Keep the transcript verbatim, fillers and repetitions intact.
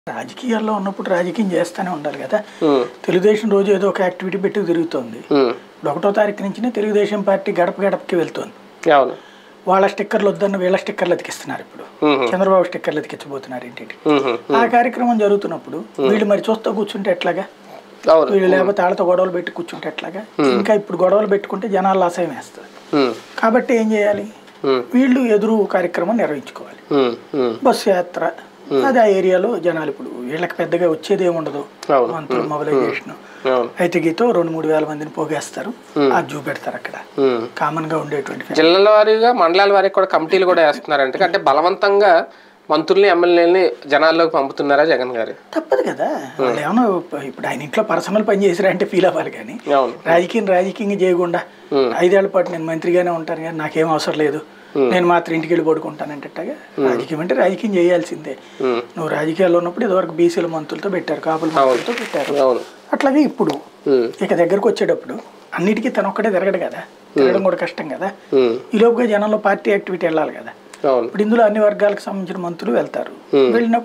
రాజకీయాల్లో ఉన్నప్పుడు రాజకీయం చేస్తూనే ఉండాలి కదా. తెలుగుదేశం రోజు ఏదో ఒక యాక్టివిటీ పెట్టి తిరుగుతోంది. ఒకటో తారీఖు నుంచినే తెలుగుదేశం పార్టీ గడప గడపకి వెళ్తోంది. వాళ్ళ స్టిక్కర్లు వద్దన్న వీళ్ళ స్టిక్కర్లు అతికిస్తున్నారు. ఇప్పుడు చంద్రబాబు స్టిక్కర్లు అతికించబోతున్నారు ఇంటికి. ఆ కార్యక్రమం జరుగుతున్నప్పుడు వీళ్ళు మరి చూస్తూ కూర్చుంటే ఎట్లాగా, వీళ్ళు లేకపోతే వాళ్ళతో గొడవలు పెట్టి కూర్చుంటే ఎట్లాగా. ఇంకా ఇప్పుడు గొడవలు పెట్టుకుంటే జనాలు అసహ్యం వేస్తారు. కాబట్టి ఏం చేయాలి, వీళ్ళు ఎదురు కార్యక్రమం నిర్వహించుకోవాలి. బస్సు యాత్ర అది ఆ ఏరియాలో జనాలు ఇప్పుడు వీళ్ళకి పెద్దగా వచ్చేది ఏముండదు. మంత్రులు మొబిలైజేషన్ అయితే గీతో రెండు మూడు వేల మందిని పోగేస్తారు, అది చూపెడతారు. అక్కడ కామన్ గా ఉండేటువంటి జిల్లాల వారీగా మండలాల వారికి కూడా కమిటీలు కూడా వేస్తున్నారు. అంటే బలవంతంగా మంత్రుల్ని ఎమ్మెల్యేలని జనాల్లోకి పంపుతున్నారా జగన్ గారు? తప్పదు కదా. వాళ్ళు ఏమన్నా ఇప్పుడు ఆయన ఇంట్లో పర్సనల్ పని చేసిరా అంటే ఫీల్ అవ్వాలి. కానీ రాజకీయం రాజకీయంగా చేయకుండా ఐదేళ్ల పాటు నేను మంత్రిగానే ఉంటాను కానీ నాకేం అవసరం లేదు, నేను మాత్రం ఇంటికి వెళ్ళి పడుకుంటానంటేగా. రాజకీయం అంటే రాజకీయం చేయాల్సిందే. నువ్వు రాజకీయాల్లో ఉన్నప్పుడు ఇదివరకు బీసీల మంత్రులతో పెట్టారు, కాపుల మంత్రులతో పెట్టారు. అట్లాగే ఇప్పుడు ఇక దగ్గరకు వచ్చేటప్పుడు అన్నిటికీ తను ఒక్కడే తిరగడు కదా, తిరగడం కూడా కష్టం కదా. ఈ లోపుగా జనంలో పార్టీ యాక్టివిటీ వెళ్ళాలి కదా. ఇప్పుడు ఇందులో అన్ని వర్గాలకు సంబంధించిన మంత్రులు వెళ్తారు. వెళ్ళినప్పుడు